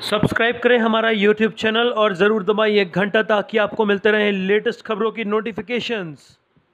Subscribe करें हमारा YouTube channel और ज़रूर दबाइए घंटा ताकि आपको मिलते रहें लेटेस्ट खबरों की नोटिफिकेशंस।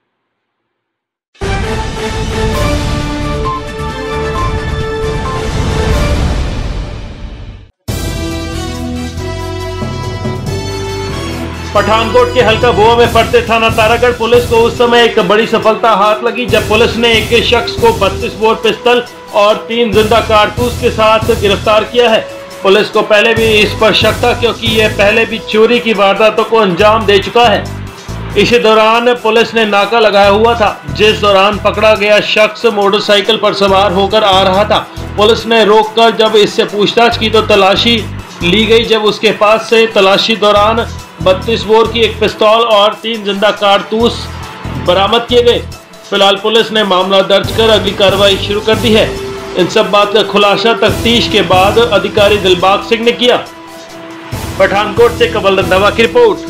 पठानकोट के हल्का भुआ में पड़ते थाना तारागढ़ पुलिस को उस समय एक बड़ी सफलता हाथ लगी जब पुलिस ने एक शख्स को 32 बोर पिस्तल और 3 जिंदा कारतूस के साथ गिरफ्तार किया है। पुलिस को पहले भी इस पर शक था क्योंकि यह पहले भी चोरी की वारदातों को अंजाम दे चुका है। इसी दौरान पुलिस ने नाका लगाया हुआ था, जिस दौरान पकड़ा गया शख्स मोटरसाइकिल पर सवार होकर आ रहा था। पुलिस ने रोककर जब इससे पूछताछ की तो तलाशी ली गई। जब उसके पास से तलाशी दौरान 32 बोर की एक पिस्तौल और 3 जिंदा कारतूस बरामद किए गए। फिलहाल पुलिस ने मामला दर्ज कर अगली कार्रवाई शुरू कर दी है। इन सब बात का खुलासा तफ्तीश के बाद अधिकारी दिलबाग सिंह ने किया। पठानकोट से कमल रंधावा की रिपोर्ट।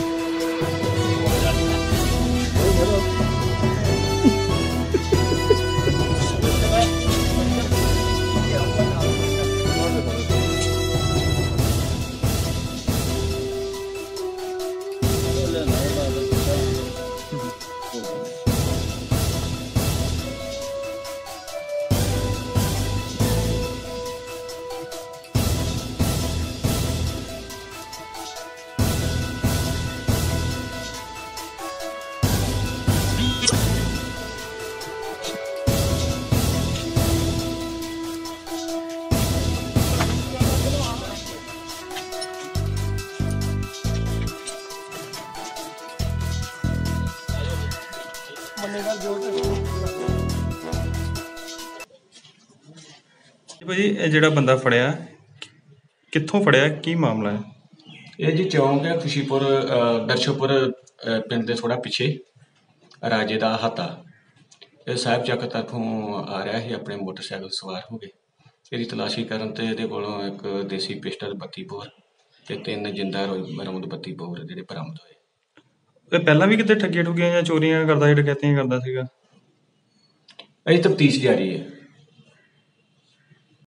भाजी ਜਿਹੜਾ ਬੰਦਾ ਫੜਿਆ ਕਿੱਥੋਂ ਫੜਿਆ ਕੀ ਮਾਮਲਾ ਹੈ? ਇਹ ਜੀ ਚੌਂਕ ਹੈ ਖੁਸ਼ੀਪੁਰ ਦਰਸ਼ੋਪੁਰ ਪਿੰਡ ਦੇ ਥੋੜਾ ਪਿੱਛੇ ਰਾਜੇ ਦਾ ਹਾਤਾ। ਇਹ ਸਾਹਿਬ ਚੱਕ ਤਰਫੋਂ ਆ ਰਿਹਾ ਸੀ ਆਪਣੇ ਮੋਟਰਸਾਈਕਲ ਸਵਾਰ ਹੋ ਕੇ। ਇਹਦੀ ਤਲਾਸ਼ੀ ਕਰਨ ਤੇ ਇਹਦੇ ਕੋਲੋਂ ਇੱਕ ਦੇਸੀ ਪਿਸਟਲ 32 ਬੋਰ ਤੇ 3 ਜਿੰਦਾ ਬਰਾਮਦ 32 ਬੋਰ ਜਿਹੜੇ ਬਰਾਮਦ ਹੋਏ। ਇਹ ਪਹਿਲਾਂ ਵੀ ਕਿਤੇ ਠੱਗੀਆਂ ਠੁੱਗੀਆਂ ਜਾਂ ਚੋਰੀਆਂ ਕਰਦਾ ਸੀ, ਡਕੈਤੀਆਂ ਕਰਦਾ ਸੀਗਾ? ਅਜੇ ਤਫਤੀਸ਼ ਜਾਰੀ ਹੈ।